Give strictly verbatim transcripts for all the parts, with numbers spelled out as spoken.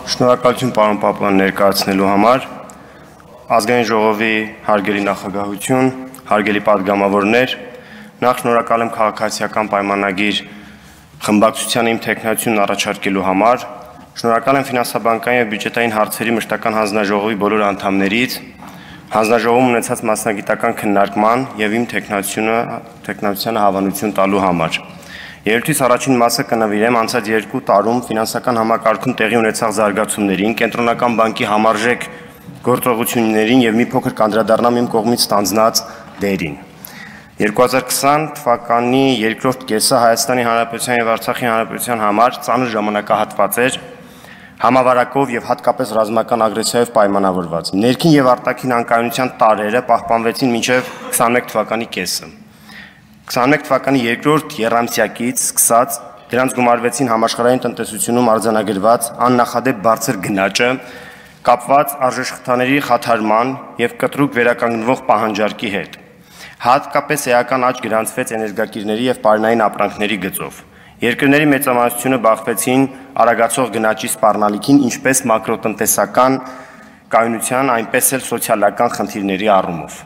Շնորհակալություն պարոն Պապյան ներկայացնելու համար, ազգային ժողովի հարգելի նախագահություն, հարգելի պատգամավորներ, նախ շնորհակալ եմ քաղաքացիական պայմանագիր խմբակցության իմ թեկնածությունն առաջարկելու համար, շնորհակալ եմ ֆինանսաբանկային և բյուջետային հարցերի մշտական հանձնաժողովի բոլոր անդամներից, հանձնաժողովում ունեցած մասնագիտական քննարկման և իմ թեկնածությանը հավանություն տալու համար։ Ելույթիս առաջին մասը կնվիրեմ անցած երկու տարում ֆինանսական համակարգում տեղի ունեցած զարգացումներին, կենտրոնական բանկի համարժեք գործողություններին և մի փոքր կանդրադառնամ իմ կողմից ստանձնած դերին։ երկու հազար քսան թվականի երկրորդ կեսը Հայաստանի Հանրապետության և Արցախի Հանրապետության համար ծանր ժամանակահատված էր, համավարակով և հատկապես ռազմական ագրեսիայով պայմանավորված։ Ներքին և արտաքին անկայունության տարրերը պահպանվեցին մինչև քսանմեկ թվականի կեսը։ քսանմեկ թվականի երկրորդ եռամսյակից սկսած դրանց գումարվեցին համաշխարհային տնտեսությունում արձանագրված աննախադեպ բարձր գնաճը, կապված արժեշղթաների խաթարման և կտրուկ վերականգնվող պահանջարկի հետ։ Հատկապես էական աճ գրանցվեց էներգակիրների և պարենային ապրանքների գծով։ Երկրների մեծամասնությունը բախվեցին արագացող գնաճի սպառնալիքին ինչպես մակրոտնտեսական կայունության, այնպես էլ սոցիալական խնդիրների առումով։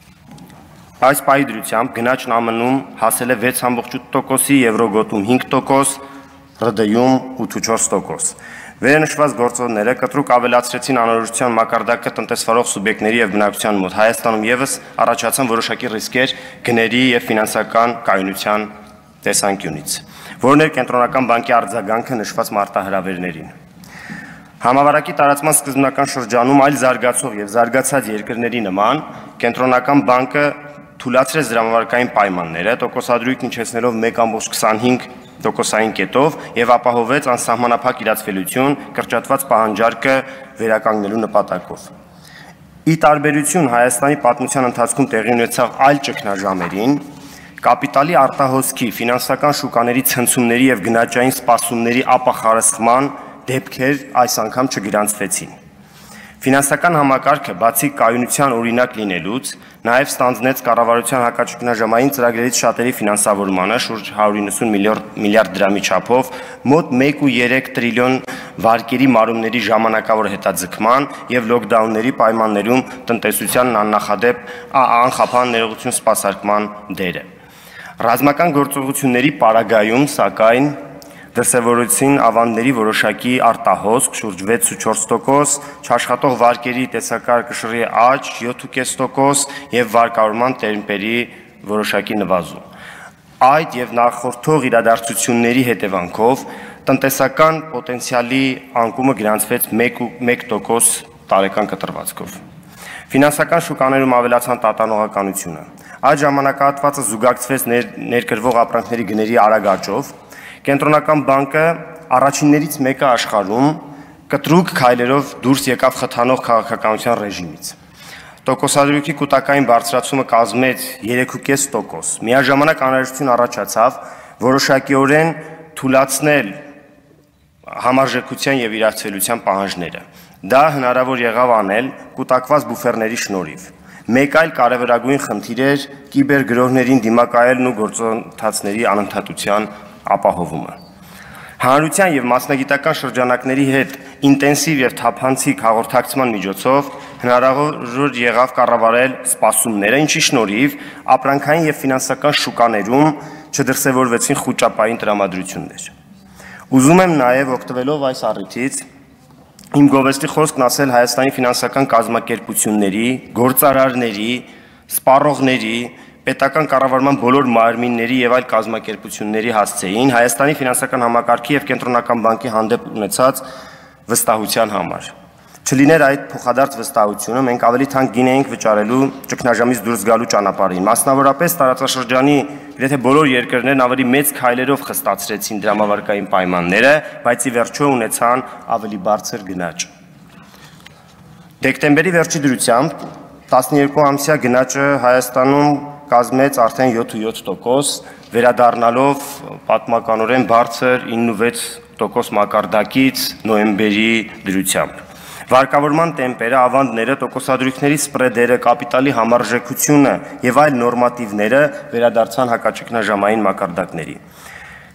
Այս պահի դրությամբ գնաճն ԱՄՆ-ում հասել է վեց համբողջ ութ տոկոսի, Եվրոգոտում հինգ տոկոս, Ռ Դ-ում ութ ու չորս տոկոս։ Վերնշված գործոնները կտրուկ ավելացրեցին անորոշության մակարդակը տնտեսվարող սուբյեկտների և բնակչության մոտ։ Հայաստանում ևս առաջացան որոշակի ռիսկեր գների և ֆինանսական կայունության տեսանկյունից, որն էր կենտրոնական բանկի արձագանքը նշված մարտահրավերներին։ Համավարակի տարածման սկզբնական շրջանում այլ զարգացող և զարգացած երկրների նման կենտրոնական բանկը թուլացրեց դրամավարկային պայմանները, տոկոսադրույքն իջեցնելով մեկ կόμma քսանհինգ տոկոսային կետով և ապահովեց անսահմանափակ իրացվելիություն կրճատված պահանջարկը վերականգնելու նպատակով։ Ի տարբերություն Հայաստանի պատմության ընթացքում տեղի ունեցող այլ ճգնաժամերին, կապիտալի արտահոսքի, ֆինանսական շուկաների ցնցումների և գնաճային սպասումների ապախարսխման դեպքեր այս անգամ չգրանցվեցին։ Ֆինանսական համակարգը բացի կայունության օրինակ լինելուց, նաև ստանձնեց կառավարության հակաճգնաժամային ծրագրերից շատերի ֆինանսավորմանը շուրջ հարյուր իննսուն միլիարդ դրամի չափով, մոտ մեկ կόμma երեք տրիլիոն վարկերի մարումների ժամանակավոր հետաձգման և լոքդաունների պայմաններում տնտեսությանն աննախադեպ անխափան ներողություն սպասարկման դերը։ Ռազմական գործողությունների պարագայում, սակայն, դրսևորեցին ավանդների որոշակի արտահոսք շուրջ վեց ու չորս տոկոս, չաշխատող վարկերի տեսակար կշռի աճ յոթ ու կես տոկոս և վարկավորման տեմպերի որոշակի նվազում։ Այդ և նախորդող իրադարձությունների հետևանքով տնտեսական պոտենցիալի անկումը գրանցվեց մեկ տոկոս տարեկան կտրվածքով։ Ֆինանսական շուկաներում ավելացան տատանողականությունը։ Այդ ժամանակահատվածը զուգակցվեց ներկրվող ապրանքների գների արագ աճով։ Կենտրոնական բանկը առաջիններից մեկը աշխարհում կտրուկ քայլերով դուրս եկավ խթանող քաղաքականության ռեժիմից։ Տոկոսադրույքի կուտակային բարձրացումը կազմեց երեք ու կես տոկոս։ Միաժամանակ անհրաժեշտություն առաջացավ որոշակիորեն թուլացնել համարժեքության և իրացվելիության պահանջները։ Դա հնարավոր եղավ անել կուտակված բուֆերների շնորհիվ։ Մեկ այլ կարևորագույն խնդիր էր կիբերգրոհներին դիմակայելն ու գործընթացների անընդհատության ապահովումը։ Հանրության և մասնագիտական շրջանակների հետ ինտենսիվ և թափանցիկ հաղորդակցման միջոցով հնարավոր եղավ կառավարել սպասումները, ինչի շնորհիվ ապրանքային և ֆինանսական շուկաներում չդրսևորվեցին խուճապային տրամադրություններ։ Ուզում եմ նաև օգտվելով այս առիթից իմ գովեստի խոսքն ասել Հայաստանի ֆինանսական կազմակերպությունների, գործարարների, սպառողների, պետական կառավարման բոլոր մարմինների և այլ կազմակերպությունների հասցեին Հայաստանի ֆինանսական համակարգի և կենտրոնական բանկի հանդեպ ունեցած վստահության համար։ Չլիներ այդ փոխադարձ վստահությունը, մենք ավելի թանկ գին էինք վճարելու ճգնաժամից դուրս գալու ճանապարհին։ Մասնավորապես տարածաշրջանի գրեթե բոլոր երկրներն ավելի մեծ քայլերով խստացրեցին դրամավարկային պայմանները, բայց ի վերջո ունեցան ավելի բարձր գնաճ։ Դեկտեմբերի վերջի դրությամբ տասներկուամսյա գնաճը Հայաստանում կազմեց արդեն յոթ ու յոթ տոկոս, վերադառնալով պատմականորեն բարձր ինը ու վեց տոկոս մակարդակից նոյեմբերի դրությամբ։ Վարկավորման տեմպերը, ավանդները, տոկոսադրույքների սպրեդերը, կապիտալի համարժեքությունը և այլ նորմատիվները վերադարձան հակաճգնաժամային մակարդակների։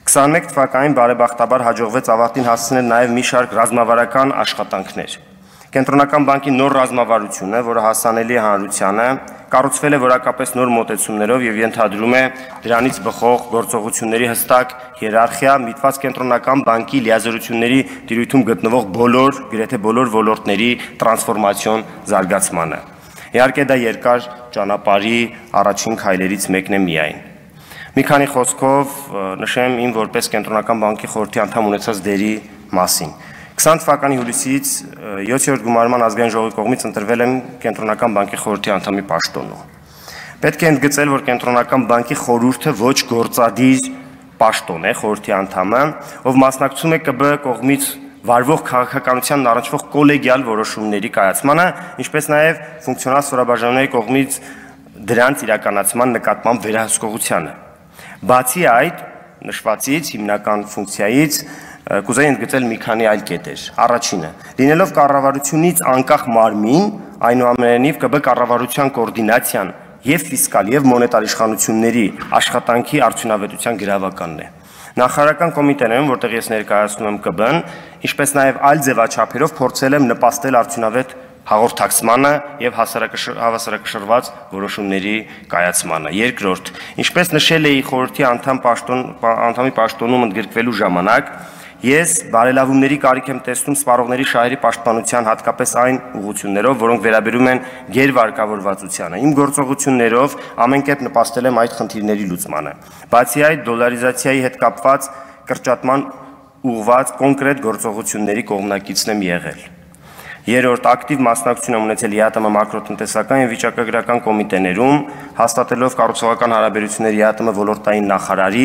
քսանմեկ թվականին բարեբախտաբար հաջողվեց ավարտին հասցնել նաև մի շարք ռազմավարական աշխատանքներ։ Կենտրոնական բանկի նոր ռազմավարությունը, որը հասանելի է հանրությանը, կառուցվել է որակապես նոր մոտեցումներով եւ ենթադրում է դրանից բխող գործողությունների հստակ հիերարխիա, միտված կենտրոնական բանկի լիազորությունների տիրույթում գտնվող բոլոր, գրեթե բոլոր ոլորտների տրանսֆորմացիոն զարգացմանը։ Իհարկե դա երկար ճանապարհի առաջին քայլերից մեկն է միայն։ Մի քանի խոսքով նշեմ իմ որպես կենտրոնական բանկի խորհրդի անդամ ունեցած դերի մասին։ քսան թվականի հուլիսից յոթերորդ գումարման ազգային ժողովի կողմից ընտրվել եմ կենտրոնական բանկի խորհրդի անդամի պաշտոնում։ Պետք է ընդգծել, որ կենտրոնական բանկի խորհուրդը ոչ գործադիր պաշտոն է, խորհրդի անդամը, ով մասնակցում է ԿԲ կողմից վարվող քաղաքականությանն առնչվող կոլեգիալ որոշումների կայացմանը, ինչպես նաև ֆունկցիոնալ ստորաբաժանումների կողմից դրանց իրականացման նկատմամբ վերահսկողությանը։ Բացի այդ, նշվածից հիմնական ֆունկցիայից կուզեի ընդգծել մի քանի այլ կետեր։ Առաջինը, լինելով կառավարությունից անկախ մարմին, այնուամենայնիվ ԿԲ կառավարության կոորդինացիան եւ ֆիսկալ եւ մոնետար իշխանությունների աշխատանքի արդյունավետության գրավականն է։ Նախարարական կոմիտեներում, որտեղ ես ներկայացնում եմ ԿԲ-ն, ինչպես նաև այլ ձևաչափերով փորձել եմ նպաստել արդյունավետ հաղորդակցմանը եւ հավասարակշռված որոշումների կայացմանը։ Երկրորդ, ինչպես նշել էի խորհրդի անդամ պաշտոն, անդամի պաշտոնում ընդգրկվելու ժամանակ, ես բարելավումների կարիք եմ տեսնում սպառողների շահերի պաշտպանության, հատկապես այն ուղղություններով, որոնք վերաբերում են գերվարկավորվածությանը։ Իմ գործողություններով ամեն կերպ նպաստել եմ այդ խնդիրների լուծմանը։ Բացի այդ, դոլարիզացիայի հետ կապված կրճատման ուղղված կոնկրետ գործողությունների կողմնակիցն եմ եղել։ Երրորդ, ակտիվ մասնակցություն եմ ունեցել ԵԱՏՄ մակրոտնտեսական եւ վիճակագրական կոմիտեներում, հաստատելով կառուցողական հարաբերությունների ԵԱՏՄ ոլորտային նախարարի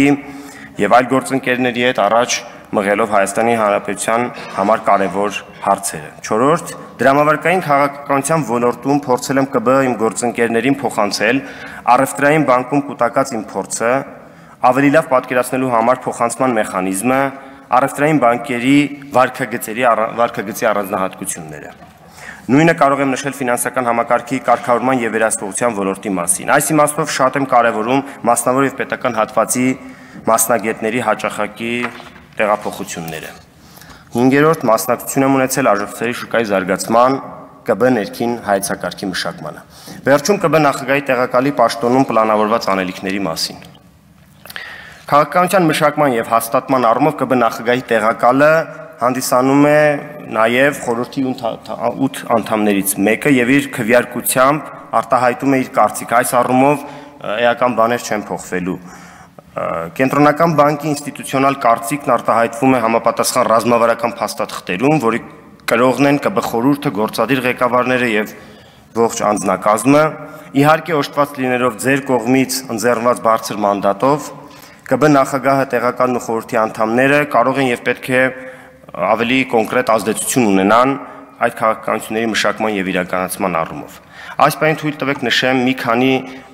եւ այլ գործընկերների հետ առաջ մղելով Հայաստանի Հանրապետության համար կարևոր հարցերը։ Չորրորդ, դրամավարկային քաղաքականության ոլորտում փորձել եմ ԿԲ իմ գործընկերներին փոխանցել առևտրային բանկում կուտակած իմ փորձը, ավելի լավ պատկերացնելու համար փոխանցման մեխանիզմը, առևտրային բանկերի վարկագծերի վարկագծի առանձնահատկությունները։ Նույնը կարող եմ նշել ֆինանսական համակարգի կարգավորման եւ վերահսկողության ոլորտի մասին։ Այս իմաստով շատ եմ կարևորում մասնավոր եւ պետական հատվածի մասնագետների հաճախակի տեղափոխությունները։ Հինգերորդ, մասնակցություն եմ ունեցել արժեքների շուկայի զարգացման, ԿԲ ներքին հայեցակարգի մշակմանը։ Վերջում ԿԲ նախագահի տեղակալի պաշտոնում պլանավորված անելիքների մասին։ Քաղաքականության մշակման եւ հաստատման առումով ԿԲ նախագահի տեղակալը հանդիսանում է նաեւ խորհրդի ութ անդամներից մեկը եւ իր քվեարկությամբ արտահայտում է իր կարծիքը։ Այս առումով էական բաներ չեն փոխվելու։ Կենտրոնական բանկի ինստիտուցիոնալ կարծիքն արտահայտվում է համապատասխան ռազմավարական փաստաթղթերում, որի կրողն են ԿԲ խորհուրդը, գործադիր ղեկավարները եւ ողջ անձնակազմը, իհարկե օժտված լինելով ձեր կողմից ընձեռնված բարձր մանդատով, ԿԲ նախագահը, տեղակալն ու խորհրդի անդամները կարող են եւ պետք է ավելի կոնկրետ ազդեցություն ունենան այդ քաղաքականությունների մշակման եւ իրականացման առումով։ Այս պահին թույլ տվեք նշեմ մի քանի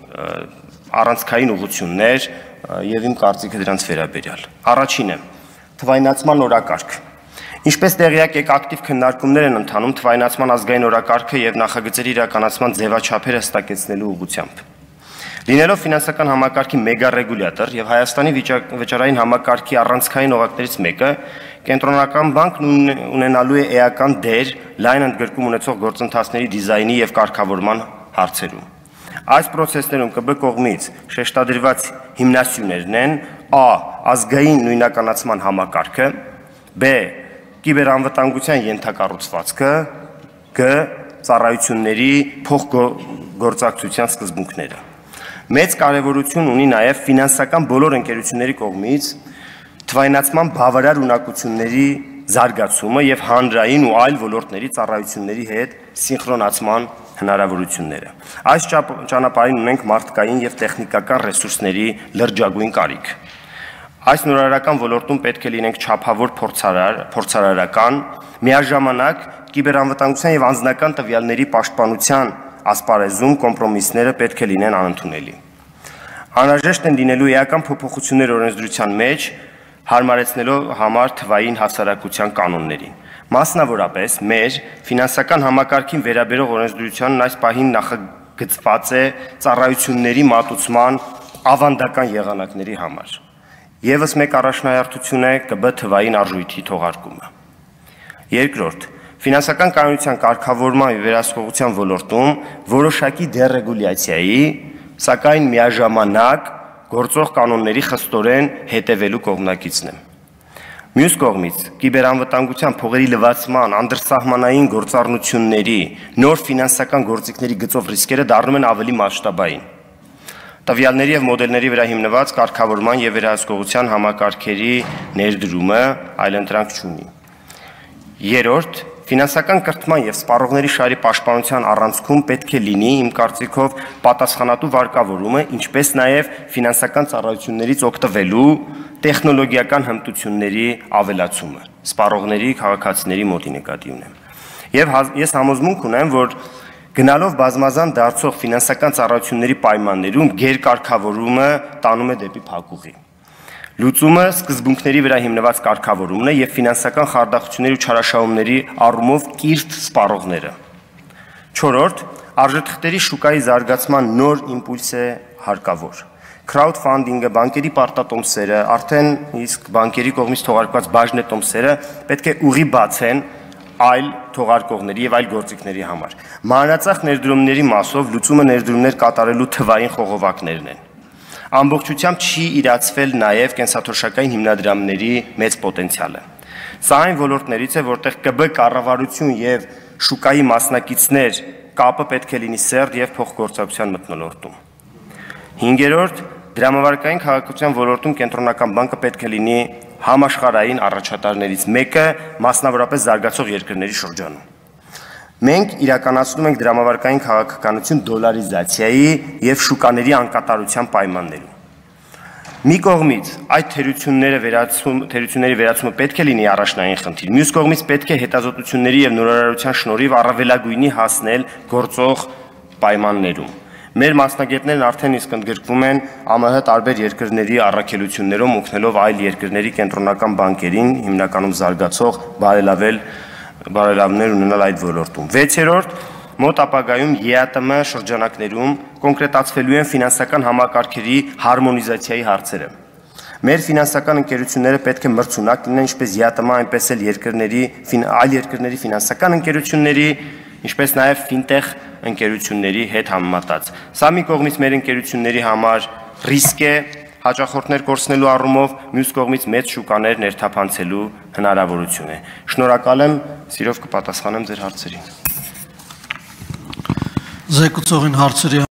առանցքային ուղղություններ եւ իմ կարծիքը դրանց վերաբերյալ։ Առաջինը, թվայնացման օրակարգ։ Ինչպես տեղյակ եք, ակտիվ քննարկումներ են ընթանում թվայնացման ազգային օրակարգը եւ նախագծերի իրականացման ձևաչափերը հստակեցնելու ուղղությամբ։ Լինելով ֆինանսական համակարգի մեգա-ռեգուլյատոր եւ Հայաստանի վճարային համակարգի առանցքային օղակներից մեկը, կենտրոնական բանկն ունենալու է էական դեր լայն ընդգրկում ունեցող գործընթացների դիզայնի եւ կարգավորման հարցերում։ Այս պրոցեսներում ԿԲ կողմից շեշտադրված հիմնասյուներն են Ա. ազգային նույնականացման համակարգը, Բ. կիբերանվտանգության ենթակառուցվածքը, Գ. ծառայությունների փոխգործակցության սկզբունքները։ Մեծ կարևորություն ունի նաև ֆինանսական բոլոր ընկերությունների կողմից թվայնացման բավարար ունակությունների զարգացումը եւ հանրային ու այլ ոլորտների ծառայությունների հետ սինխրոնացման հնարավորությունները։ Այս ճանապարհին ունենք մարդկային եւ տեխնիկական ռեսուրսների լրջագույն կարիք։ Այս նորարարական ոլորտում պետք է լինենք չափավոր փորձարար, փորձարարական, միաժամանակ կիբերանվտանգության եւ անձնական տվյալների պաշտպանության ասպարեզում կոմպրոմիսները պետք է լինեն անընդունելի։ Անհրաժեշտ են լինելու էական փոփոխություններ օրենսդրության մեջ, հարմարեցնելով համար թվային հասարակության կանոններին։ Մասնավորապես, մեր ֆինանսական համակարգին վերաբերող օրենսդրությանն այս պահին նախագծված է ծառայությունների մատուցման ավանդական եղանակների համար։ Եվս մեկ առաջնահերթություն է ԿԲ թվային արժույթի թողարկումը։ Երկրորդ, ֆինանսական կայունության կարգավորման և վերահսկողության ոլորտում որոշակի դերեգուլյացիայի, սակայն միաժամանակ գործող կանոնների խստորեն հետևելու կողմնակիցն եմ։ Մյուս կողմից, կիբերանվտանգության փողերի լվացման, անդրսահմանային գործառնությունների, նոր ֆինանսական գործիքների գծով ռիսկերը դառնում են ավելի մասշտաբային։ Տվյալների և մոդելների վրա հիմնված կարգավորման և վերահսկողության համակարգերի ներդրումը այլընտրանք չունի։ Երրորդ, ֆինանսական կրթման և սպառողների շահերի պաշտպանության առանցքում պետք է լինի, իմ կարծիքով, պատասխանատու վարկավորումը, ինչպես նաև ֆինանսական ծառայություններից օգտվելու տեխնոլոգիական հմտությունների ավելացումը, սպառողների, քաղաքացիների մոտի նկատի ունեմ։ Եվ ես համոզմունք ունեմ, որ գնալով բազմազան դարձող ֆինանսական ծառայությունների պայմաններում գերկարգավորումը տանում է դեպի փակուղի։ Լուծումը սկզբունքների վրա հիմնված կարգավորումն է և ֆինանսական խարդախությունների ու չարաշահումների առումով կիրթ սպառողները։ Չորրորդ, արժեթղթերի շուկայի զարգացման նոր իմպուլս է հարկավոր։ Crowdfunding-ը, բանկերի պարտատոմսերը, արդեն իսկ բանկերի կողմից թողարկված բաժնետոմսերը պետք է ուղի բացեն այլ թողարկողների և այլ գործիքների համար։ Մանրածախ ներդրումների մասով լուծումը ներդրումներ կատարելու թվային խողովակներն են։ Ամբողջությամբ չի իրացվել նաև կենսաթոշակային հիմնադրամների մեծ պոտենցիալը։ Սա այն ոլորտներից է, որտեղ ԿԲ կառավարություն և շուկայի մասնակիցներ կապը պետք է լինի սերտ և փոխգործակցության մթնոլորտում։ Հինգերորդ, դրամավարկային քաղաքականության ոլորտում կենտրոնական բանկը պետք է լինի համաշխարհային առաջատարներից մեկը, մասնավորապես զարգացող երկրների շրջանում։ Մենք իրականացնում ենք դրամավարկային քաղաքականություն դոլարիզացիայի և շուկաների անկատարության պայմաններում։ Մի կողմից այդ թերությունների վերացումը պետք է լինի առաջնային խնդիր, մյուս կողմից պետք է հետազոտությունների և նորարարության շնորհիվ առավելագույնի հասնել գործող պայմաններում։ Մեր մասնագետներն արդեն իսկ ընդգրկվում են ԱՄՀ տարբեր երկրների առաքելություններում, օգնելով այլ երկրների կենտրոնական բանկերին, հիմնականում զարգացող բարելավներ ունենալ այդ ոլորտում։ Վեցերորդ, մոտ ապագայում ԵԱՏՄ շրջանակներում կոնկրետացվելու են ֆինանսական համակարգերի հարմոնիզացիայի հարցերը։ Մեր ֆինանսական ընկերությունները պետք է մրցունակ լինեն ինչպես ԵԱՏՄ, այնպես էլ երկրների, այլ երկրների ֆինանսական ընկերությունների, ինչպես նաև ֆինտեխ ընկերությունների հետ համեմատած։ Սա մի կողմից մեր ընկերությունների համար ռիսկ է հաճախորդներ կորցնելու առումով, մյուս կողմից մեծ շուկաներ ներթափանցելու հնարավորություն է։ Շնորհակալ եմ, սիրով կպատասխանեմ ձեր հարցերին։ Զեկուցողին հարցերի